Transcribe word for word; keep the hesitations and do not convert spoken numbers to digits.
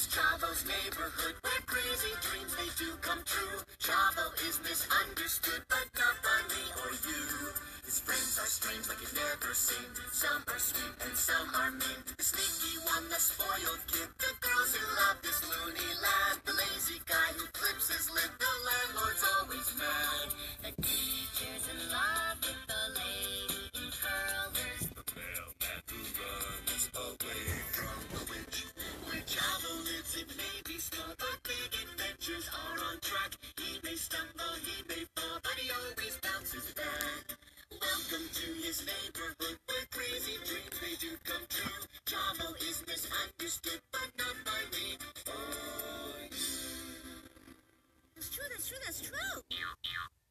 is Chavo's neighborhood, where crazy dreams they do come true. Chavo is misunderstood, but not by me or you. His friends are strange like you've never seen. Some are sweet and some are mean. The sneaky one, the spoiled kid, the girls who love this loony lad, the lazy guy who clips his lip, the landlord's always mad. The teacher's in love with the lady in curlers, the mailman who runs away from the witch. Where Chavo lives, it may be small, but big adventures are on track. He may stumble, he may fall, but he always bounces back. Welcome to his neighborhood, where crazy dreams they do come true. Chavo is misunderstood, but not by me or you. That's true, that's true, that's true.